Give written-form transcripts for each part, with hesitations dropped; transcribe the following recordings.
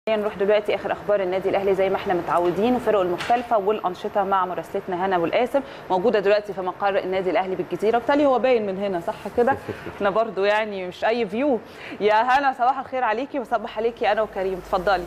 نروح دلوقتي اخر اخبار النادي الاهلي زي ما احنا متعودين وفرقه المختلفه والانشطه مع مراسلتنا هنا ابو القاسم موجوده دلوقتي في مقر النادي الاهلي بالجزيره، وبالتالي هو باين من هنا صح كده؟ احنا برضو يعني مش اي فيو. يا هنا صباح الخير عليكي وصباح عليكي انا وكريم، اتفضلي.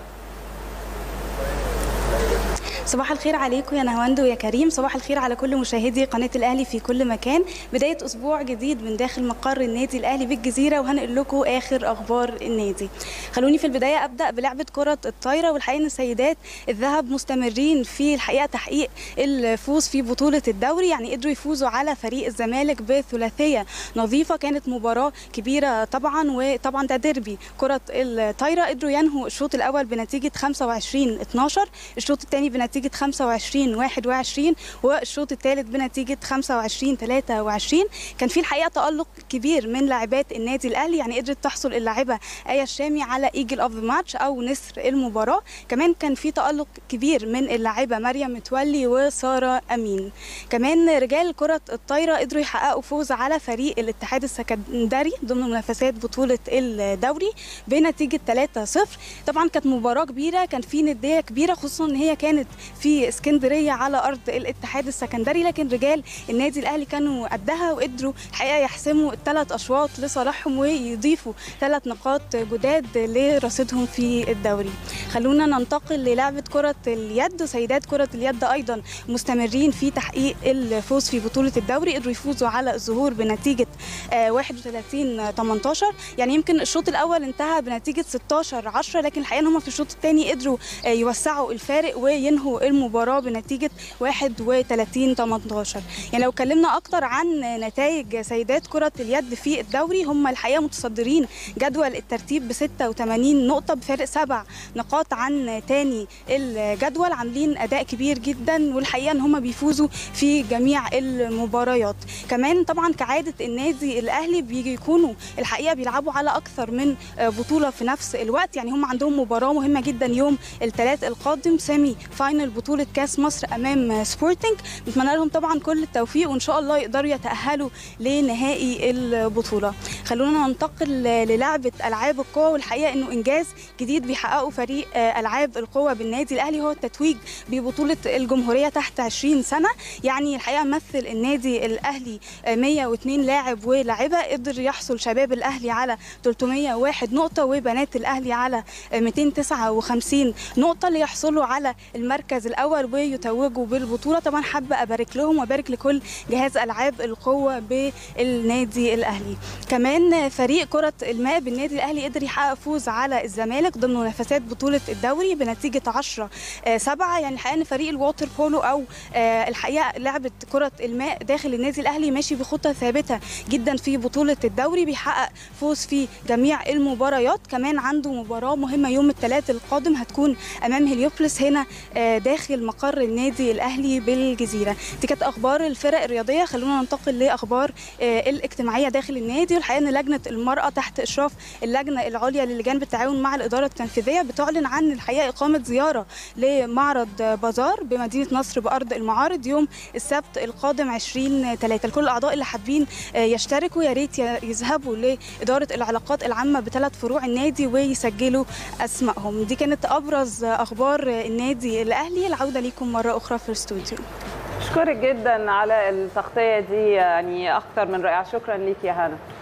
صباح الخير عليكم يا نهاوند ويا كريم، صباح الخير على كل مشاهدي قناة الأهلي في كل مكان. بداية أسبوع جديد من داخل مقر النادي الأهلي بالجزيرة، وهنقل لكم آخر أخبار النادي. خلوني في البداية أبدأ بلعبة كرة الطايرة، والحقيقة إن السيدات الذهب مستمرين في الحقيقة تحقيق الفوز في بطولة الدوري، يعني قدروا يفوزوا على فريق الزمالك بثلاثية نظيفة. كانت مباراة كبيرة طبعا، وطبعا ده ديربي كرة الطايرة. قدروا ينهوا الشوط الأول بنتيجة 25-12، الشوط الثاني بنتيجة 25-21، والشوط الثالث بنتيجة 25-23. كان في الحقيقة تألق كبير من لاعبات النادي الأهلي، يعني قدرت تحصل اللاعبة آية الشامي على ايجل اوف ذا ماتش أو نسر المباراة. كمان كان في تألق كبير من اللاعبة مريم متولي وسارة أمين. كمان رجال كرة الطايرة قدروا يحققوا فوز على فريق الاتحاد السكندري ضمن منافسات بطولة الدوري بنتيجة 3-0. طبعا كانت مباراة كبيرة، كان في ندية كبيرة، خصوصا ان هي كانت في اسكندريه على ارض الاتحاد السكندري، لكن رجال النادي الاهلي كانوا قدها وقدروا الحقيقه يحسموا الثلاث اشواط لصالحهم ويضيفوا 3 نقاط جداد لرصيدهم في الدوري. خلونا ننتقل للعبه كره اليد. سيدات كره اليد ايضا مستمرين في تحقيق الفوز في بطوله الدوري، قدروا يفوزوا على الظهور بنتيجه 31-18. يعني يمكن الشوط الاول انتهى بنتيجه 16-10، لكن الحقيقه ان هم في الشوط الثاني قدروا يوسعوا الفارق وينهوا المباراة بنتيجة 31-18. يعني لو اتكلمنا أكتر عن نتائج سيدات كرة اليد في الدوري، هم الحقيقة متصدرين جدول الترتيب ب 86 نقطة بفارق 7 نقاط عن تاني الجدول. عاملين أداء كبير جدا، والحقيقة إن هم بيفوزوا في جميع المباريات. كمان طبعا كعادة النادي الأهلي بيجي يكونوا الحقيقة بيلعبوا على أكثر من بطولة في نفس الوقت. يعني هم عندهم مباراة مهمة جدا يوم الثلاث القادم، سيمي فاينل بطولة كاس مصر أمام سبورتنج. نتمنى لهم طبعا كل التوفيق، وإن شاء الله يقدروا يتأهلوا لنهائي البطولة. خلونا ننتقل للعبة ألعاب القوى، والحقيقة إنه إنجاز جديد بيحققه فريق ألعاب القوى بالنادي الأهلي هو التتويج ببطولة الجمهورية تحت 20 سنة. يعني الحقيقة مثل النادي الأهلي 102 لاعب ولاعبة، قدر يحصل شباب الأهلي على 301 نقطة وبنات الأهلي على 259 نقطة ليحصلوا على المركز الأول ويتوجوا بالبطولة. طبعا حابة أبارك لهم وأبارك لكل جهاز ألعاب القوة بالنادي الأهلي. كمان فريق كرة الماء بالنادي الأهلي قدر يحقق فوز على الزمالك ضمن منافسات بطولة الدوري بنتيجة 10-7. يعني الحقيقة أن فريق الووتر بولو أو الحقيقة لعبة كرة الماء داخل النادي الأهلي ماشي بخطة ثابتة جدا في بطولة الدوري، بيحقق فوز في جميع المباريات. كمان عنده مباراة مهمة يوم الثلاث القادم هتكون أمام هليوبلس هنا داخل مقر النادي الأهلي بالجزيرة. دي كانت أخبار الفرق الرياضية. خلونا ننتقل لأخبار الاجتماعية داخل النادي. والحقيقة أن لجنة المرأة تحت إشراف اللجنة العليا للجان بالتعاون مع الإدارة التنفيذية بتعلن عن الحقيقة إقامة زيارة لمعرض بازار بمدينة نصر بأرض المعارض يوم السبت القادم 20/3. لكل الأعضاء اللي حابين يشتركوا يا ريت يذهبوا لإدارة العلاقات العامة ب3 فروع النادي ويسجلوا أسمائهم. دي كانت أبرز أخبار النادي الأهلي. العودة ليكم مرة أخرى في الاستوديو. أشكرك جدا على التغطية دي، يعني أكثر من رائعة. شكرا ليك يا هنا.